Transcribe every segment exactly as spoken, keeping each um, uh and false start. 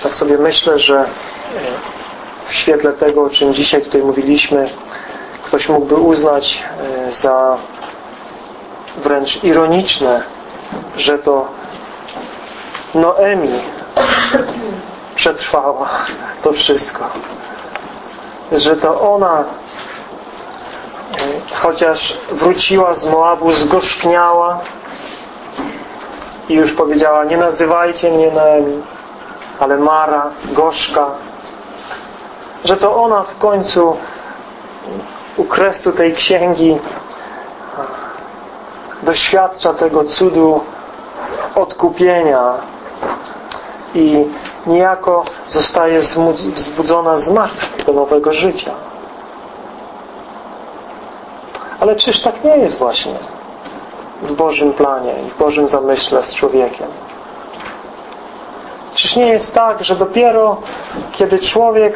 Tak sobie myślę, że w świetle tego, o czym dzisiaj tutaj mówiliśmy, ktoś mógłby uznać za wręcz ironiczne, że to Noemi przetrwała to wszystko. Że to ona, chociaż wróciła z Moabu, zgorzkniała i już powiedziała: nie nazywajcie mnie Noemi, ale Mara, gorzka. Że to ona w końcu u kresu tej księgi doświadcza tego cudu odkupienia i niejako zostaje wzbudzona z martwych do nowego życia. Ale czyż tak nie jest właśnie w Bożym planie i w Bożym zamyśle z człowiekiem? Czyż nie jest tak, że dopiero kiedy człowiek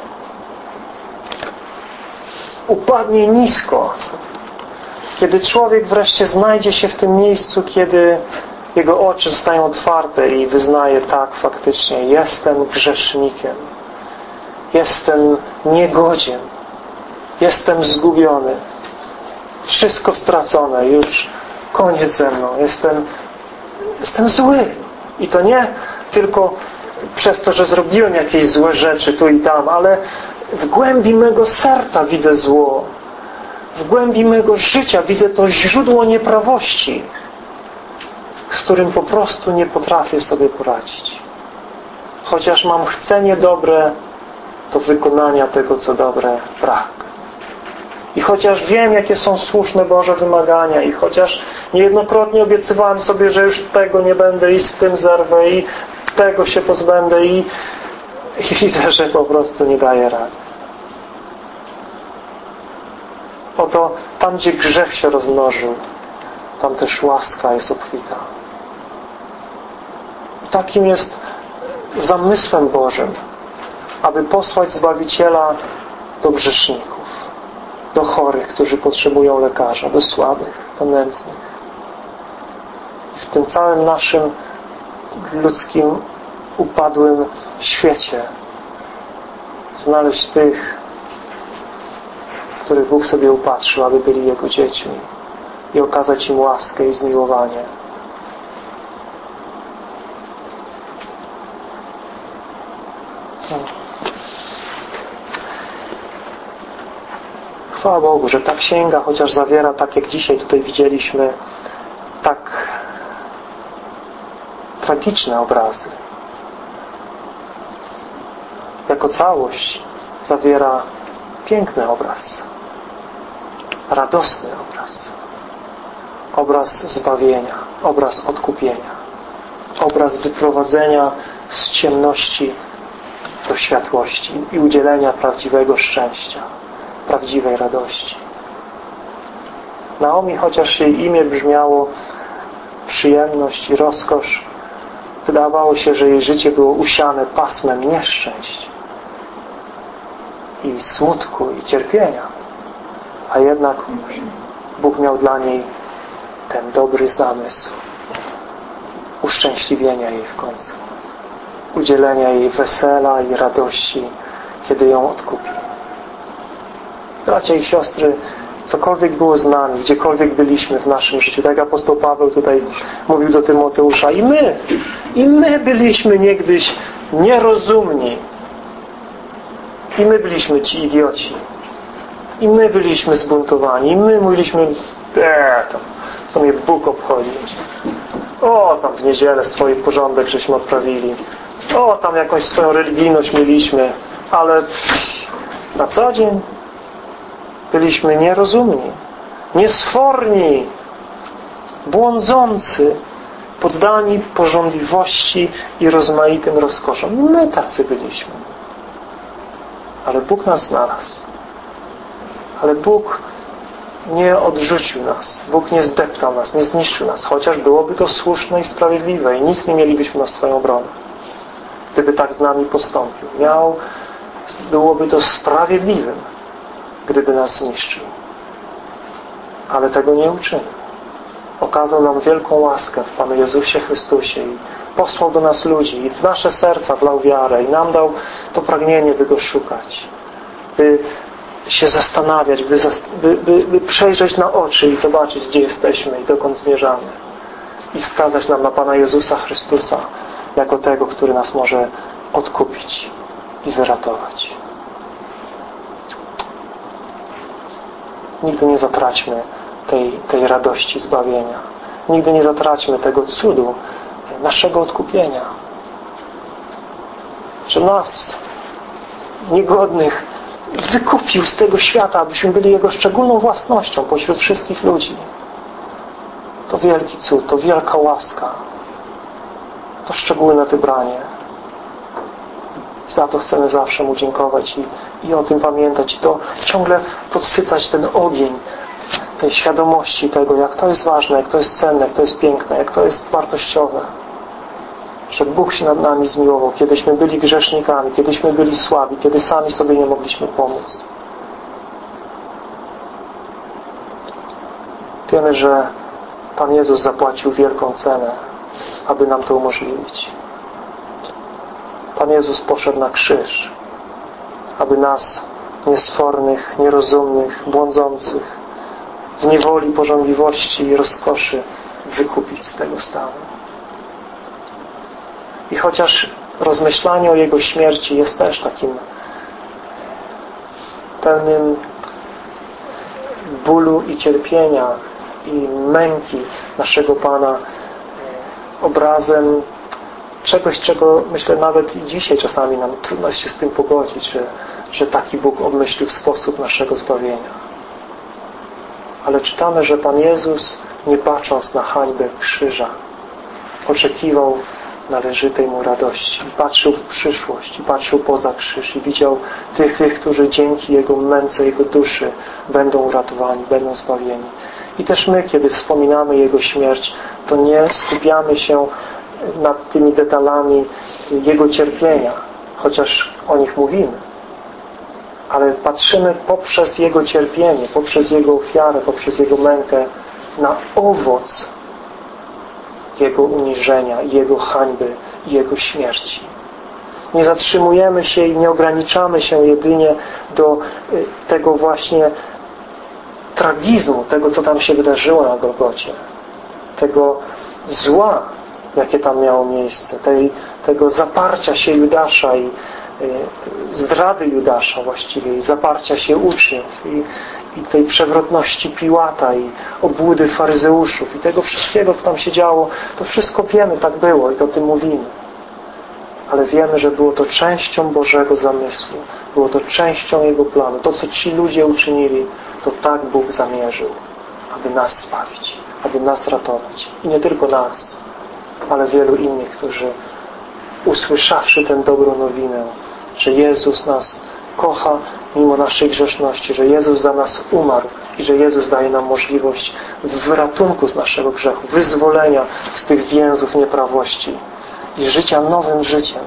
upadnie nisko, kiedy człowiek wreszcie znajdzie się w tym miejscu, kiedy jego oczy zostają otwarte i wyznaje: tak, faktycznie jestem grzesznikiem, jestem niegodzien, jestem zgubiony, wszystko stracone, już koniec ze mną, jestem, jestem zły. I to nie tylko przez to, że zrobiłem jakieś złe rzeczy tu i tam, ale w głębi mego serca widzę zło. W głębi mego życia widzę to źródło nieprawości, z którym po prostu nie potrafię sobie poradzić. Chociaż mam chcenie dobre, to wykonania tego, co dobre, brak. I chociaż wiem, jakie są słuszne Boże wymagania, i chociaż niejednokrotnie obiecywałem sobie, że już tego nie będę i z tym zerwę i tego się pozbędę i, i widzę, że po prostu nie daję rady. Oto tam, gdzie grzech się rozmnożył, tam też łaska jest obfita. I takim jest zamysłem Bożym, aby posłać Zbawiciela do grzeszników, do chorych, którzy potrzebują lekarza, do słabych, do nędznych. I w tym całym naszym ludzkim, upadłym świecie znaleźć tych, których Bóg sobie upatrzył, aby byli Jego dziećmi, i okazać im łaskę i zmiłowanie. Chwała Bogu, że ta księga chociaż zawiera, tak jak dzisiaj tutaj widzieliśmy, tak tragiczne obrazy. Jako całość zawiera piękny obraz, radosny obraz, obraz zbawienia, obraz odkupienia, obraz wyprowadzenia z ciemności do światłości i udzielenia prawdziwego szczęścia, prawdziwej radości. Naomi, chociaż jej imię brzmiało przyjemność i rozkosz, wydawało się, że jej życie było usiane pasmem nieszczęść i smutku i cierpienia, a jednak Bóg miał dla niej ten dobry zamysł uszczęśliwienia jej w końcu, udzielenia jej wesela i radości, kiedy ją odkupi. Bracia i siostry, cokolwiek było z nami, gdziekolwiek byliśmy w naszym życiu, tak jak apostoł Paweł tutaj mówił do Tymoteusza, i my, i my byliśmy niegdyś nierozumni, i my byliśmy ci idioci, i my byliśmy zbuntowani, i my mówiliśmy: eee, tam, co mnie Bóg obchodzi. O, tam w niedzielę swój porządek żeśmy odprawili. O, tam jakąś swoją religijność mieliśmy, ale na co dzień byliśmy nierozumni, niesforni, błądzący, poddani pożądliwości i rozmaitym rozkoszom. My tacy byliśmy. Ale Bóg nas znalazł. Ale Bóg nie odrzucił nas. Bóg nie zdeptał nas, nie zniszczył nas. Chociaż byłoby to słuszne i sprawiedliwe i nic nie mielibyśmy na swoją obronę, gdyby tak z nami postąpił. Miał, byłoby to sprawiedliwym, gdyby nas zniszczył. Ale tego nie uczynił. Okazał nam wielką łaskę w Panu Jezusie Chrystusie i posłał do nas ludzi i w nasze serca wlał wiarę i nam dał to pragnienie, by Go szukać, by się zastanawiać, by, by, by, by przejrzeć na oczy i zobaczyć, gdzie jesteśmy i dokąd zmierzamy i wskazać nam na Pana Jezusa Chrystusa jako tego, który nas może odkupić i wyratować. Nigdy nie zatraćmy tej, tej radości zbawienia. Nigdy nie zatraćmy tego cudu naszego odkupienia. Że nas, niegodnych, wykupił z tego świata, abyśmy byli Jego szczególną własnością pośród wszystkich ludzi. To wielki cud, to wielka łaska, to szczególne wybranie. I za to chcemy zawsze Mu dziękować i, i o tym pamiętać i to ciągle podsycać ten ogień tej świadomości tego, jak to jest ważne, jak to jest cenne, jak to jest piękne, jak to jest wartościowe. Że Bóg się nad nami zmiłował, kiedyśmy byli grzesznikami, kiedyśmy byli słabi, kiedy sami sobie nie mogliśmy pomóc. Wiemy, że Pan Jezus zapłacił wielką cenę, aby nam to umożliwić. Pan Jezus poszedł na krzyż, aby nas, niesfornych, nierozumnych, błądzących, w niewoli, pożądliwości i rozkoszy wykupić z tego stanu. I chociaż rozmyślanie o Jego śmierci jest też takim pełnym bólu i cierpienia i męki naszego Pana obrazem czegoś, czego myślę nawet i dzisiaj czasami nam trudno się z tym pogodzić, że, że taki Bóg obmyślił sposób naszego zbawienia. Ale czytamy, że Pan Jezus, nie patrząc na hańbę krzyża, oczekiwał należytej Mu radości. I patrzył w przyszłość, i patrzył poza krzyż, i widział tych, tych, którzy dzięki Jego męce, Jego duszy będą uratowani, będą zbawieni. I też my, kiedy wspominamy Jego śmierć, to nie skupiamy się nad tymi detalami Jego cierpienia, chociaż o nich mówimy. Ale patrzymy poprzez Jego cierpienie, poprzez Jego ofiarę, poprzez Jego mękę na owoc Jego uniżenia, Jego hańby i Jego śmierci. Nie zatrzymujemy się i nie ograniczamy się jedynie do tego właśnie tragizmu, tego, co tam się wydarzyło na Golgocie, tego zła, jakie tam miało miejsce, tej, tego zaparcia się Judasza i zdrady Judasza właściwie i zaparcia się uczniów i, i tej przewrotności Piłata i obłudy faryzeuszów i tego wszystkiego, co tam się działo, to wszystko wiemy, tak było i to o tym mówimy. Ale wiemy, że było to częścią Bożego zamysłu, było to częścią Jego planu. To, co ci ludzie uczynili, to tak Bóg zamierzył, aby nas zbawić, aby nas ratować. I nie tylko nas, ale wielu innych, którzy usłyszawszy tę dobrą nowinę, że Jezus nas kocha mimo naszej grzeszności, że Jezus za nas umarł i że Jezus daje nam możliwość wyratunku z naszego grzechu, wyzwolenia z tych więzów nieprawości i życia nowym życiem.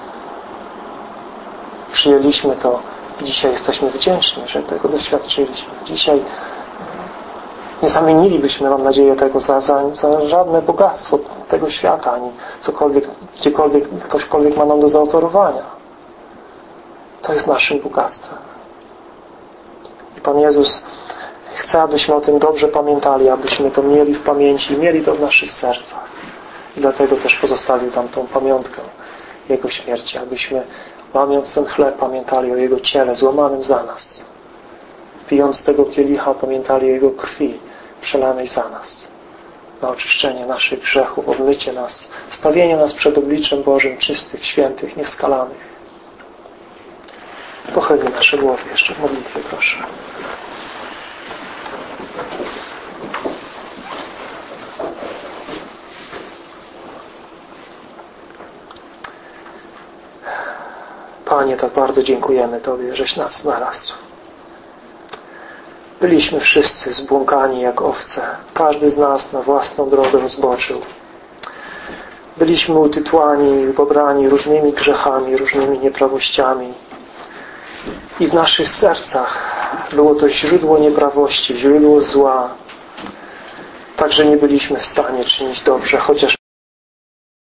Przyjęliśmy to i dzisiaj jesteśmy wdzięczni, że tego doświadczyliśmy. Dzisiaj nie zamienilibyśmy, mam nadzieję, tego za, za, za żadne bogactwo tego świata, ani cokolwiek, gdziekolwiek ktośkolwiek ma nam do zaoferowania. To jest naszym bogactwem. I Pan Jezus chce, abyśmy o tym dobrze pamiętali, abyśmy to mieli w pamięci i mieli to w naszych sercach. I dlatego też pozostawił tam tą pamiątkę Jego śmierci, abyśmy, łamiąc ten chleb, pamiętali o Jego ciele złamanym za nas. Pijąc z tego kielicha, pamiętali o Jego krwi przelanej za nas. Na oczyszczenie naszych grzechów, obmycie nas, stawienie nas przed obliczem Bożym czystych, świętych, nieskalanych. Pochylmy nasze głowy jeszcze w modlitwie, proszę. Panie, tak bardzo dziękujemy Tobie, żeś nas znalazł. Byliśmy wszyscy zbłąkani jak owce. Każdy z nas na własną drogę zboczył. Byliśmy utytłani i pobrani różnymi grzechami, różnymi nieprawościami. I w naszych sercach było to źródło nieprawości, źródło zła. Także nie byliśmy w stanie czynić dobrze, chociaż